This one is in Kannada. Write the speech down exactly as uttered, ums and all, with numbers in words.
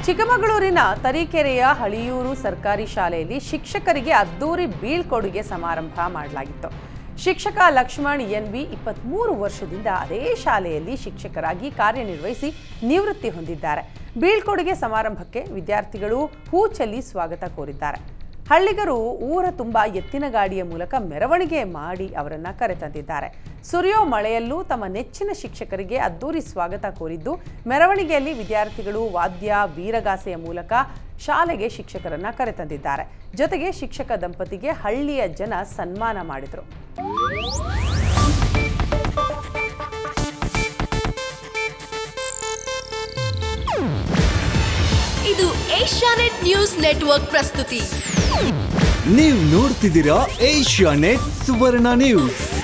ಚಿಕ್ಕಮಗಳೂರಿನ ತರೀಕೆರೆಯ ಹಳಿಯೂರು ಸರ್ಕಾರಿ ಶಾಲೆಯಲ್ಲಿ ಶಿಕ್ಷಕರಿಗೆ ಅದ್ದೂರಿ ಬೀಳ್ಕೊಡುಗೆ ಸಮಾರಂಭ ಮಾಡಲಾಗಿತ್ತು. ಶಿಕ್ಷಕ ಲಕ್ಷ್ಮಣ್ ಎನ್ ವಿ ಇಪ್ಪತ್ಮೂರು ವರ್ಷದಿಂದ ಅದೇ ಶಾಲೆಯಲ್ಲಿ ಶಿಕ್ಷಕರಾಗಿ ಕಾರ್ಯನಿರ್ವಹಿಸಿ ನಿವೃತ್ತಿ ಹೊಂದಿದ್ದಾರೆ. ಬೀಳ್ಕೊಡುಗೆ ಸಮಾರಂಭಕ್ಕೆ ವಿದ್ಯಾರ್ಥಿಗಳು ಹೂ ಚೆಲ್ಲಿ ಸ್ವಾಗತ ಕೋರಿದ್ದಾರೆ. ಹಳ್ಳಿಗರು ಊರ ತುಂಬ ಎತ್ತಿನ ಗಾಡಿಯ ಮೂಲಕ ಮೆರವಣಿಗೆ ಮಾಡಿ ಅವರನ್ನು ಕರೆತಂದಿದ್ದಾರೆ. ಸುರಿಯೋ ಮಳೆಯಲ್ಲೂ ತಮ್ಮ ನೆಚ್ಚಿನ ಶಿಕ್ಷಕರಿಗೆ ಅದ್ದೂರಿ ಸ್ವಾಗತ ಕೋರಿದ್ದು, ಮೆರವಣಿಗೆಯಲ್ಲಿ ವಿದ್ಯಾರ್ಥಿಗಳು ವಾದ್ಯ ವೀರಗಾಸೆಯ ಮೂಲಕ ಶಾಲೆಗೆ ಶಿಕ್ಷಕರನ್ನ ಕರೆತಂದಿದ್ದಾರೆ. ಜೊತೆಗೆ ಶಿಕ್ಷಕ ದಂಪತಿಗೆ ಹಳ್ಳಿಯ ಜನ ಸನ್ಮಾನ ಮಾಡಿದರು. ಇದು ಏಷ್ಯಾನೆಟ್ ನ್ಯೂಸ್ ನೆಟ್ವರ್ಕ್ ಪ್ರಸ್ತುತಿ. ನೀವು ನೋಡ್ತಿದ್ದೀರಾ ಏಷ್ಯಾನೆಟ್ ಸುವರ್ಣ ನ್ಯೂಸ್.